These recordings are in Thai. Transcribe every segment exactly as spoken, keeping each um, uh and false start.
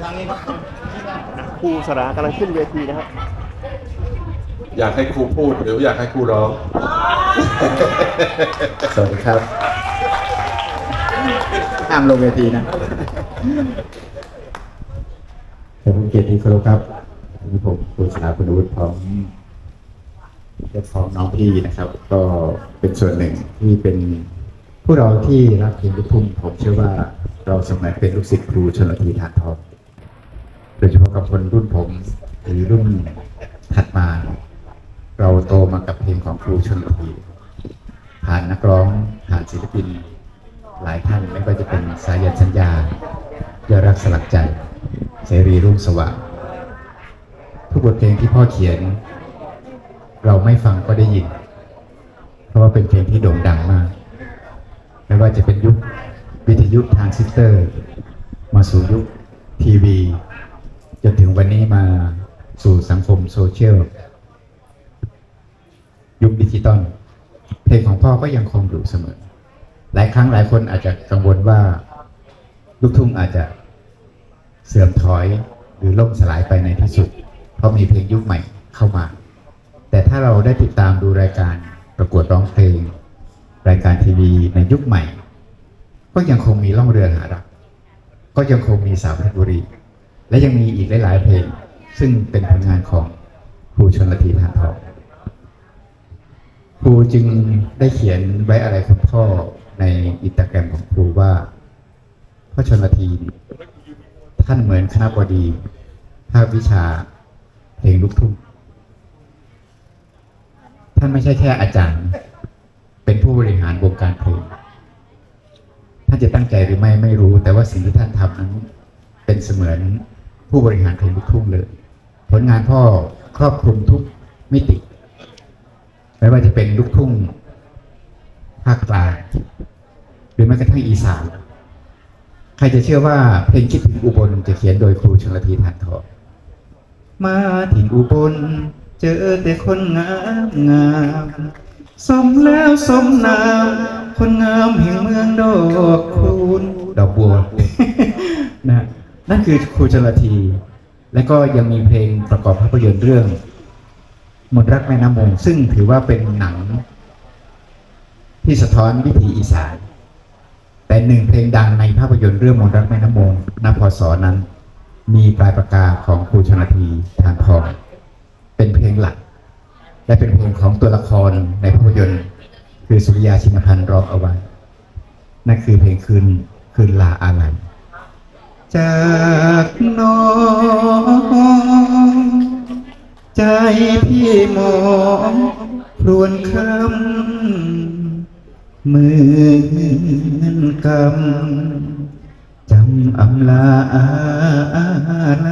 ครูสรากำลังขึ้นเวทีนะครับอยากให้ครูพูดหรืออยากให้ครูร้องสวัสดีครับห้ามลงเวทีนะผมเกียรติเคารพครับนี่ผมครูสราคุณวุฒิพร้อมเจ้าของน้องพี่นะครับก็เป็นส่วนหนึ่งที่เป็นผู้เราที่รักเพลงลูกทุ่งผมเชื่อว่าเราสมัยเป็นลูกศิษย์ครูชลธี ฐานทองโดยเฉพาะกับคนรุ่นผมหรือรุ่นถัดมาเราโตมากับเพลงของครูชลธีผ่านนักร้องผ่านศิลปินหลายท่านไม่ว่าจะเป็นสายันสัญญายอดรักสลักใจเสรีรุ่งสว่างทุกบทเพลงที่พ่อเขียนเราไม่ฟังก็ได้ยินเพราะว่าเป็นเพลงที่โด่งดังมากไม่ว่าจะเป็นยุควิทยุทรานซิสเตอร์มาสู่ยุคทีวีจนถึงวันนี้มาสู่สังคมโซเชียลยุคดิจิตอลเพลงของพ่อก็ยังคงอยู่เสมอหลายครั้งหลายคนอาจจะกังวลว่าลูกทุ่งอาจจะเสื่อมถอยหรือล่มสลายไปในที่สุดเพราะมีเพลงยุคใหม่เข้ามาแต่ถ้าเราได้ติดตามดูรายการประกวดร้องเพลงรายการทีวีในยุคใหม่ก็ยังคงมีล่องเรือหารักก็ยังคงมีสาวเพชรบุรีและยังมีอีกหลายๆเพลงซึ่งเป็นผลงานของครูชลธี ฐานทองครูจึงได้เขียนไว้อะไรคุณพ่อในอินสตาแกรมของครูว่าพ่อชลธีท่านเหมือนคณบดีภาควิชาเพลงลูกทุ่งท่านไม่ใช่แค่อาจารย์เป็นผู้บริหารวงการเพลงท่านจะตั้งใจหรือไม่ไม่รู้แต่ว่าสิ่งที่ท่านทำนั้นเป็นเสมือนผู้บริหารเพลงลูกทุ่งเลยผลงานพ่อครอบคลุมทุกมิติไม่ว่าจะเป็นลูกทุ่งภาคกลางหรือแม้กระทั่งอีสานใครจะเชื่อว่าเพลงคิดถึงอุบลจะเขียนโดยครูชลธี ฐานทองมาถิ่นอุบลเจอแต่คนงามงามสมแล้วสมนามคนงามแห่งเมืองดอกคูณดอกบัว นะนั่นคือครูชลธีและก็ยังมีเพลงประกอบภาพยนตร์เรื่องมนต์รักแม่น้ำมงซึ่งถือว่าเป็นหนังที่สะท้อนวิถีอีสานแต่หนึ่งเพลงดังในภาพยนตร์เรื่องมนต์รักแม่น้ำมงณ พศนั้นมีปลายปากกาของครูชลธี ฐานทองเป็นเพลงหลักและเป็นเพลงของตัวละครในภาพยนตร์คือสุริยาชินพันธ์ร้องเอาไว้นั่นคือเพลงคืนคืนลาอาลัยจากน้องใจพี่มองพรวนคำเหมือนกำจำอำลาอะไร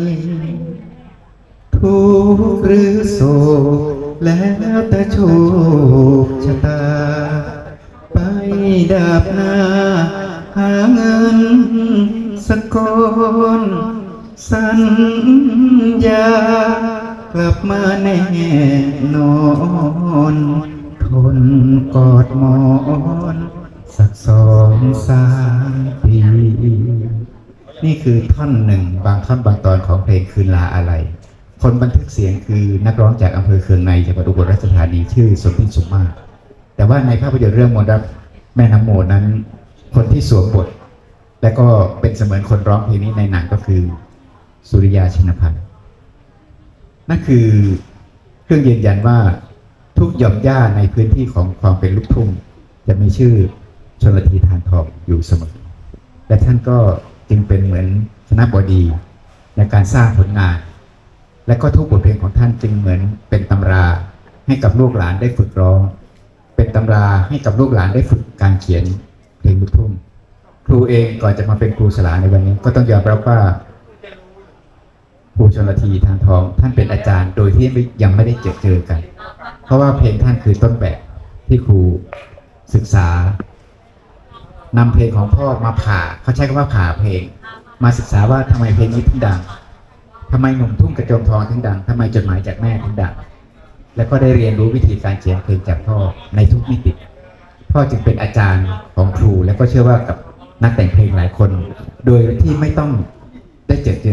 ทุกข์หรือโศกแล้วแต่โชคชะตาไปดาบหน้าหาเงินสักก้อนสัญญากลับมาแน่นอนทนกอดหมอนสักสองสามปีนี่คือท่อนหนึ่งบางท่อนบางตอนของเพลงคืนลาอะไรคนบันทึกเสียงคือนักร้องจากอำเภอเคืองในจังหวัดอุบลราชธานีชื่อสมพินสุมาศแต่ว่าในภาพยนตร์เรื่องมนต์รักแม่น้ำโมนั้นคนที่สวมบทและก็เป็นเสมือนคนร้องเพลงนี้ในหนังก็คือสุริยาชินพันธ์นั่นคือเครื่องยืนยันว่าทุกหย่อมย่าในพื้นที่ของความเป็นลูกทุ่งจะมีชื่อชลธี ฐานทองอยู่เสมอและท่านก็จึงเป็นเหมือนคณบดีในการสร้างผลงานและก็ทุกบทเพลงของท่านจึงเหมือนเป็นตำราให้กับลูกหลานได้ฝึกร้องเป็นตำราให้กับลูกหลานได้ฝึกการเขียนเพลงลูกทุ่งครูเองก่อนจะมาเป็นครูสลาในวันนี้ก็ต้องยอมรับว่าครูชลธี ฐานทองท่านเป็นอาจารย์โดยที่ยังไม่ได้เจอเจอกันเพราะว่าเพลงท่านคือต้นแบบที่ครูศึกษานำเพลงของพ่อมาผ่าเขาใช้คำว่าผ่าเพลงมาศึกษาว่าทำไมเพลงนี้ถึงดังทำไมหนุ่มทุ่งกระโจมทองถึงดังทำไมจดหมายจากแม่ถึงดังแล้วก็ได้เรียนรู้วิธีการเขียนเพลงจากพ่อในทุกมิติพ่อจึงเป็นอาจารย์ของครูและก็เชื่อว่ากับนักแต่งเพลงหลายคนโดยที่ไม่ต้องได้เจอเจ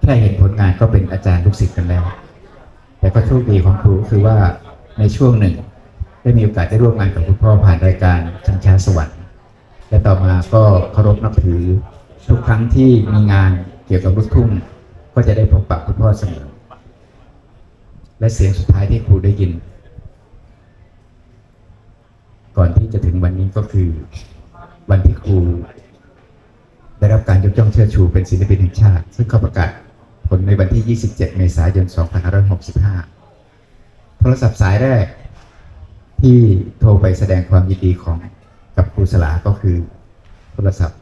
ค่เห็นผลงานก็เป็นอาจารย์ลูกศิษย์กันแล้วแต่ก็โชคดีของครูคือว่าในช่วงหนึ่งได้มีโอกาสได้ร่วมงานกับคุณพ่อผ่านรายการชิงช้าสวรรค์และต่อมาก็เคารพนับถือทุกครั้งที่มีงานเกี่ยวกับลูกทุ่งก็จะได้พบปะคุณพ่อเสมอและเสียงสุดท้ายที่ครูได้ยินก่อนที่จะถึงวันนี้ก็คือวันที่ครูได้รับการยกย่องเชิดชูเป็นศิลปินแห่งชาติซึ่งเขาประกาศผลในวันที่ยี่สิบเจ็ดเมษายนสองพันห้าร้อยหกสิบห้าโทรศัพท์สายแรกที่โทรไปแสดงความยินดีของกับครูสลาก็คือโทรศัพท์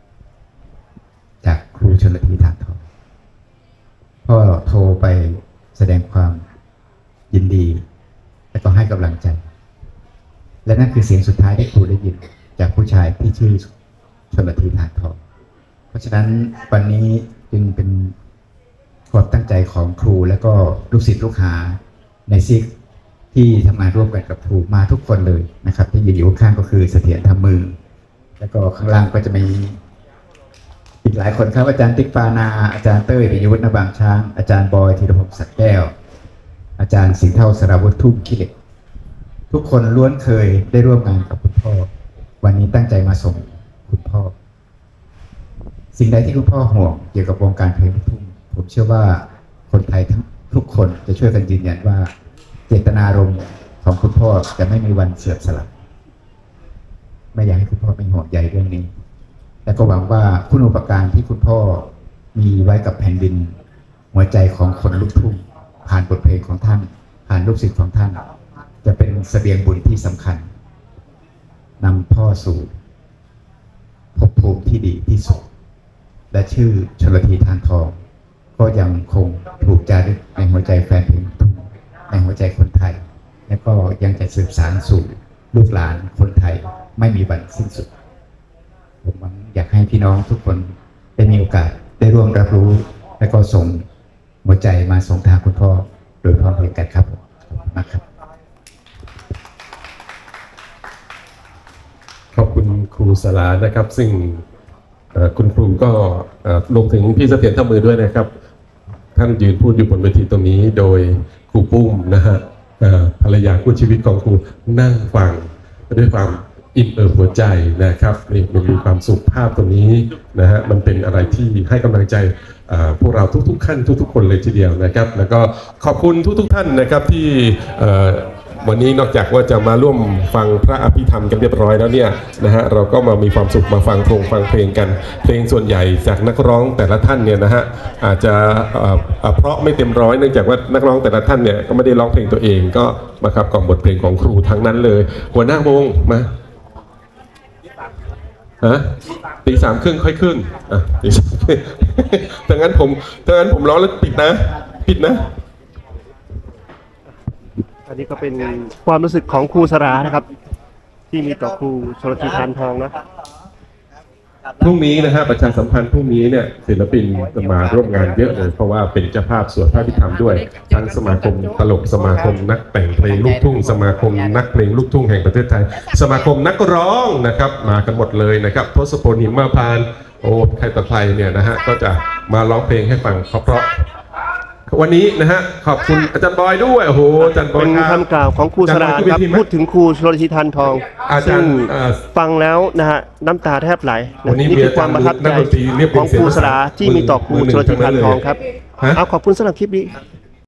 จากครูชลธี ทานทองพ่อโทรไปแสดงความยินดีและก็ให้กำลังใจและนั่นคือเสียงสุดท้ายที่ครูได้ยินจากผู้ชายที่ชื่อชลธี ทานทองเพราะฉะนั้นวันนี้จึงเป็นความตั้งใจของครูและก็ลูกศิษย์ลูกหาในซิกที่ทำงานร่วมกันกับครูมาทุกคนเลยนะครับที่ยืนอยู่ข้างก็คือเสถียรทำมือแล้วก็ข้างล่างก็จะมีอีกหลายคนครับอาจารย์ติ๊กปานาอาจารย์เต้ยปิยวุฒิณบางช้างอาจารย์บอยธีรพงศ์สักแก้วอาจารย์สิงห์เท่าสราวุฒิทุ่งขี้เหล็กทุกคนล้วนเคยได้ร่วมงานกับคุณพ่อวันนี้ตั้งใจมาส่งคุณพ่อสิ่งใดที่คุณพ่อห่วงเกี่ยวกับวงการเพลงลูกทุ่งผมเชื่อว่าคนไทยทั้งทุกคนจะช่วยกันยืนยันว่าเจตนารมณ์ของคุณพ่อจะไม่มีวันเสื่อมสลายไม่อยากให้คุณพ่อเป็นห่วงใยเรื่องนี้และก็หวังว่าคุณอุปการที่คุณพ่อมีไว้กับแผ่นดินหัวใจของคนลูกทุ่งผ่านบทเพลงของท่านผ่านลูกศิษย์ของท่านจะเป็นเสบียงบุญที่สำคัญนำพ่อสู่ภพภูมิที่ดีที่สุดและชื่อชลธี ทานทองก็ยังคงถูกจารึกในหัวใจแฟนเพลงลูกทุ่งในหัวใจคนไทยและก็ยังจะสืบสานสู่ลูกหลานคนไทยไม่มีวันสิ้นสุดผมหวังอยากให้พี่น้องทุกคนได้มีโอกาสได้ร่วมรับรู้และก็ส่งหัวใจมาส่งทางคุณพ่อโดยพร้อมเพรียงกันครับขอบคุณมากครับขอบคุณครูสลานะครับซึ่งคุณครูก็รวมถึงพี่เสถียรทำมือด้วยนะครับท่านยืนพูดอยู่บนเวทีตรงนี้โดยครูปุ้มนะฮะภรรยาคู่ชีวิตของครูนั่งฟังด้วยความอิ่มเอิบหัวใจนะครับนี่มันมีความสุขภาพตรงนี้นะฮะมันเป็นอะไรที่ให้กำลังใจพวกเราทุกๆขั้นทุกๆคนเลยทีเดียวนะครับแล้วก็ขอบคุณทุกๆท่านนะครับที่วันนี้นอกจากว่าจะมาร่วมฟังพระอภิธรรมกันเรียบร้อยแล้วเนี่ยนะฮะเราก็มามีความสุขมาฟังเพลงฟังเพลงกันเพลงส่วนใหญ่จากนักร้องแต่ละท่านเนี่ยนะฮะอาจจะเพราะไม่เต็มร้อยเนื่องจากว่านักร้องแต่ละท่านเนี่ยก็ไม่ได้ร้องเพลงตัวเองก็มาขับกล่อมบทเพลงของครูทั้งนั้นเลยหัวหน้าวงมาฮะตีสามครึ่งค่อยขึ้นอ่ะตีสามครึ่งถ้างั้นผมถ้างั้นผมร้องแล้วปิดนะปิดนะอันนี้ก็เป็นความรู้สึกของครูสรานะครับที่มีต่อครูชลธี ทานทองนะพรุ่งนี้นะฮะประชาสัมพันธ์พรุ่งนี้เนี่ยศิลปินจะมาร่วมงานเยอะเลยเพราะว่าเป็นเจ้าภาพสวดพระอภิธรรมด้วยทั้งสมาคมตลกสมาคมนักแต่งเพลงลูกทุ่งสมาคมนักเพลงลูกทุ่งแห่งประเทศไทยสมาคมนักร้องนะครับมากันหมดเลยนะครับทศพลหิมพานต์โอ้ใครต่อใครเนี่ยนะฮะก็จะมาร้องเพลงให้ฟังเพราะวันนี้นะฮะขอบคุณอาจารย์บอยด้วยโอ้โหอาจารย์บอยเป็นคำกล่าวของครูสราครับพูดถึงครูชลธี ทานทองซึ่งฟังแล้วนะฮะน้ำตาแทบไหลนี่คือความประทับใจของครูสราที่มีต่อครูชลธี ทานทองครับเอาขอบคุณสำหรับคลิปนี้